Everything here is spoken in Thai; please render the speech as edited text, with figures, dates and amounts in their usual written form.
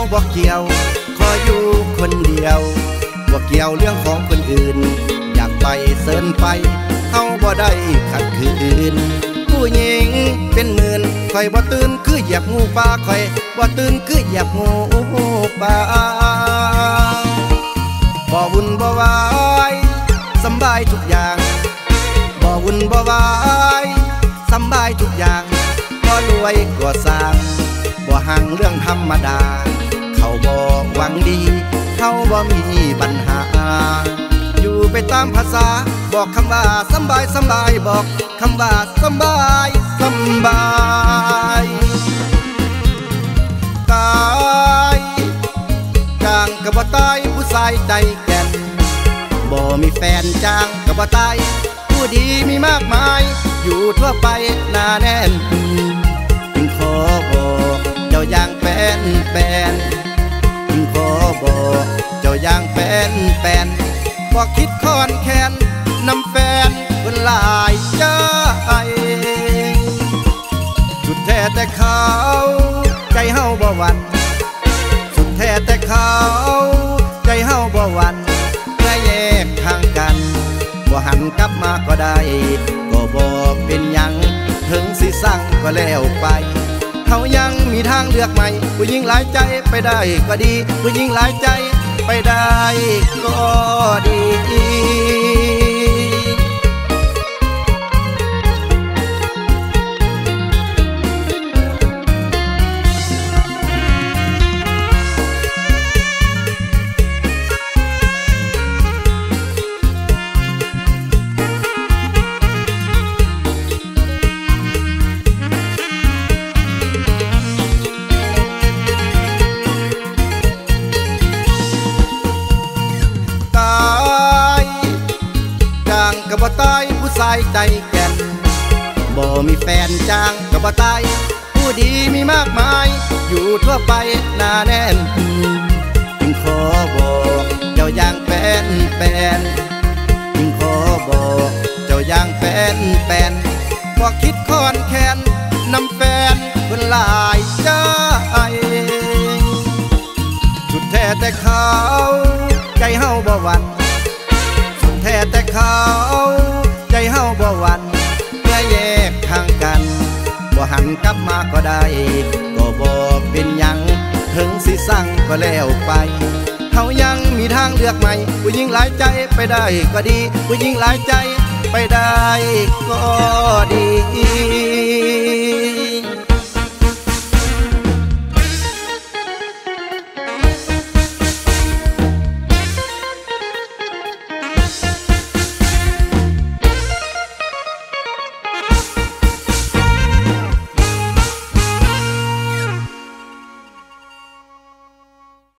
บอกเกี่ยวขออยู่คนเดียวบอกเกี่ยวเรื่องของคนอื่นอยากไปเสิร์นไปเฮาบ่ได้ขัดขืนผู้หญิงเป็นหมื่นคอยบ่ตื่นคือเหยียบงูป่าคอยบ่ตื่นคือเหยียบงูป่าบ่วุ่นบ่วายสบายทุกอย่างบ่วุ่นบ่วายสบายทุกอย่างบ่รวยก็สร้างบ่ห่างเรื่องธรรมดาเขาบ่หวังดีเขาบ่มีปัญหาอยู่ไปตามภาษาบอกคำว่าสบายสบายบอกคำว่าสบายสบายตายจางกับบ่ตายผู้ชายใจแก่นบ่มีแฟนจางกับบ่ตายผู้ดีมีมากมายอยู่ทั่วไปหน้าแน่นจึงขอบอกเจ้าอย่างแฟนจึงขอบอกเจ้าอย่างแฟนบอกคิดคอนแค้นนำแฟนเพิ่นหลายใจสุดแท้แต่เขาใจเฮาบ่หวั่นสุดแท้แต่เขาใจเฮาบ่หวั่นเมื่อแยกทางกันบ่หันกลับมาก็ได้ก็บ่เป็นหยังถึงสิสั่งก็แล้วไปเขายังมีทางเลือกใหม่ผู้หญิงหลายใจไปได้ก็ดีผู้หญิงหลายใจไปได้ก็ดีก็บ่ตายผู้ชายใจแก่นบ่มีแฟนจางก็บ่ตายผู้ดีมีมากมายอยู่ทั่วไปหน้าแน่นจึงขอบอกเจ้าอย่างแฟนจึงขอบอกเจ้าอย่างแฟนบอกคิดคอนแค้นนำแฟนเพิ่นหลายใจสุดแท้แต่เขาใจเฮาบ่หวั่นแท้แต่เขาใจเฮาบ่หวั่นเมื่อแยกทางกันบ่หันกลับมาก็ได้ก็บ่เป็นหยังถึงสิสั่งก็แล้วไปเขายังมีทางเลือกใหม่ผู้หญิงหลายใจไปได้ก็ดีผู้หญิงหลายใจไปได้ก็ดี